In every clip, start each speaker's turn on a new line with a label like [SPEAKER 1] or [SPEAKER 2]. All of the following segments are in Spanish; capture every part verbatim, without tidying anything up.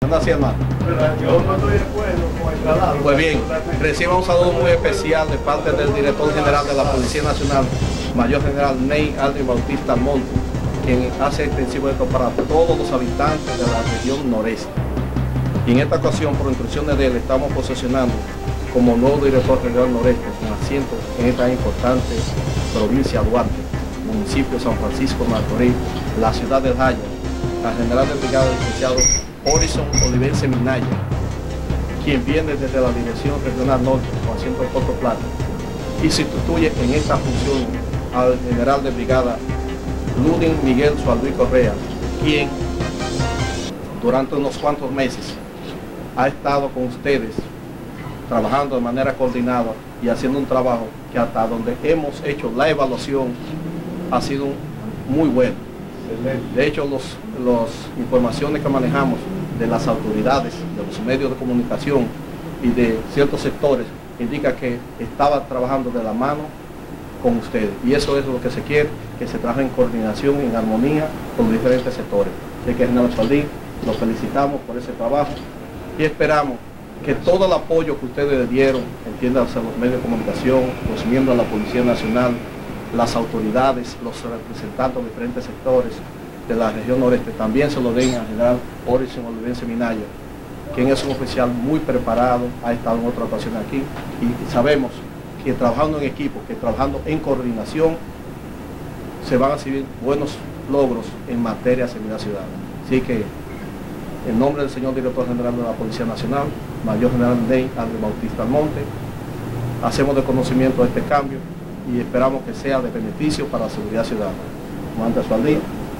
[SPEAKER 1] ¿No así, hermano?
[SPEAKER 2] Yo no estoy de acuerdo con el traslado.
[SPEAKER 1] Pues bien, reciba un saludo muy especial de parte del director general de la Policía Nacional, Mayor General Ney Aldrin Bautista Almonte, quien hace extensivo esto para todos los habitantes de la región noreste. Y en esta ocasión, por instrucciones de él, estamos posesionando como nuevo director regional noreste, con asiento en esta importante provincia de Duarte, municipio de San Francisco de Macorís, la ciudad del Jaya, la general del brigada del licenciado Horizon Olivense Minaya, quien viene desde la Dirección Regional Norte con asiento en Puerto Plata, y sustituye en esta función al general de brigada Ludin Miguel Sualví Correa, quien durante unos cuantos meses ha estado con ustedes trabajando de manera coordinada y haciendo un trabajo que hasta donde hemos hecho la evaluación ha sido muy bueno. De hecho, las los informaciones que manejamos de las autoridades, de los medios de comunicación y de ciertos sectores indica que estaba trabajando de la mano con ustedes. Y eso es lo que se quiere, que se trabaje en coordinación, en armonía con los diferentes sectores. Así que, general Sualví, los felicitamos por ese trabajo y esperamos que todo el apoyo que ustedes le dieron, entiéndase los medios de comunicación, los miembros de la Policía Nacional, las autoridades, los representantes de diferentes sectores de la región noreste, también se lo den al general Horizon Olivense Minaya, quien es un oficial muy preparado, ha estado en otra ocasión aquí, y sabemos que trabajando en equipo, que trabajando en coordinación, se van a recibir buenos logros en materia de seguridad ciudadana. Así que, en nombre del señor director general de la Policía Nacional, Mayor General Ney Aldrin Bautista Almonte, hacemos de conocimiento de este cambio y esperamos que sea de beneficio para la seguridad ciudadana. Comandante Sualví,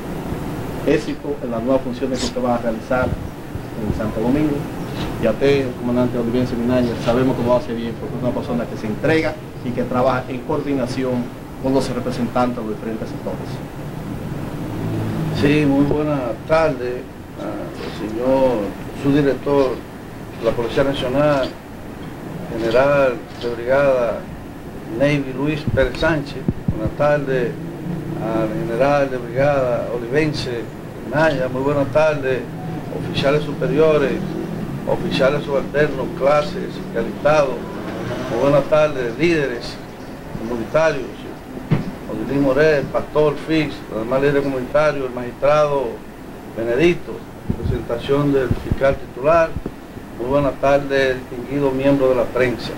[SPEAKER 1] éxito en las nuevas funciones que usted va a realizar en Santo Domingo. Y a usted, el comandante Olivense Minaya, sabemos que lo hace bien porque es una persona que se entrega y que trabaja en coordinación con los representantes de los diferentes sectores.
[SPEAKER 3] Sí, muy buenas tardes al señor subdirector de la Policía Nacional, general de brigada Navy Luis Pérez Sánchez. Buenas tardes al general de brigada Olivense Minaya. Muy buenas tardes, oficiales superiores, oficiales subalternos, clases y alistados. Muy buenas tardes, líderes comunitarios, Odilín Morel, Pastor Fix, los demás líderes comunitarios, el magistrado Benedicto, presentación del fiscal titular. Muy buenas tardes, distinguidos miembros de la prensa.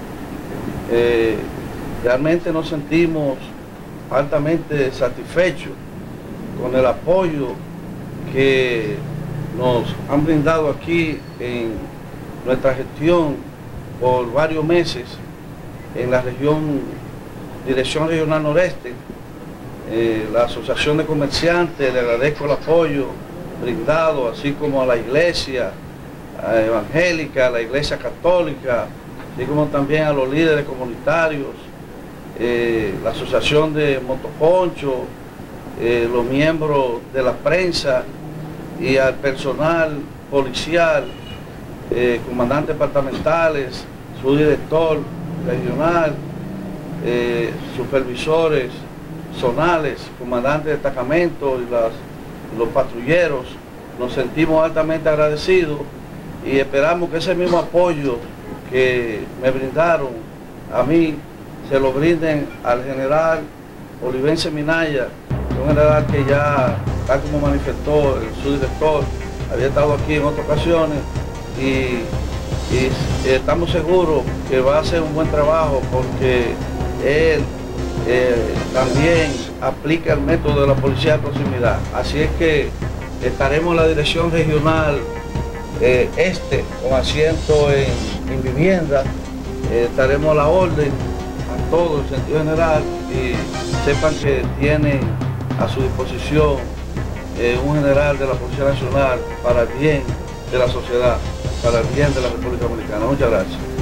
[SPEAKER 3] Eh, realmente nos sentimos altamente satisfechos con el apoyo que nos han brindado aquí en nuestra gestión por varios meses en la región, Dirección Regional Noreste. Eh, la Asociación de Comerciantes, le agradezco el apoyo brindado, así como a la Iglesia evangélica, a la Iglesia católica, así como también a los líderes comunitarios, eh, la Asociación de Motoconcho, eh, los miembros de la prensa y al personal policial, eh, comandantes departamentales, su director regional, eh, supervisores zonales, comandantes de destacamentos y las, los patrulleros. Nos sentimos altamente agradecidos y esperamos que ese mismo apoyo que me brindaron a mí se lo brinden al general Olivense Minaya, un general que ya, tal como manifestó el subdirector, había estado aquí en otras ocasiones y, y estamos seguros que va a hacer un buen trabajo porque él eh, también aplica el método de la policía de proximidad. Así es que estaremos en la dirección regional eh, este, con asiento en, en vivienda, eh, estaremos a la orden a todo el sentido general y sepan que tienen a su disposición eh, un general de la Policía Nacional para el bien de la sociedad, para el bien de la República Dominicana. Muchas gracias.